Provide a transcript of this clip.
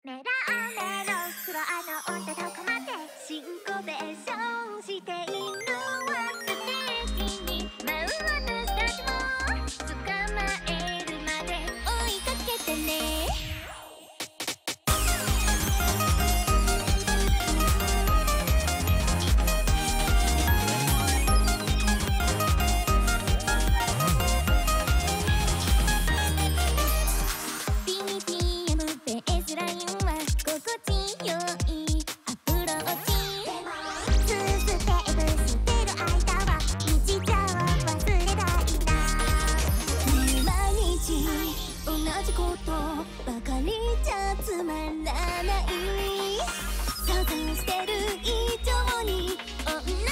メラメロフロアの音どこまでシンコペーションしているわ。ステージに舞う私たちも捕まえるまで追いかけてね。同じことばかりじゃつまらない。想像してる以上に女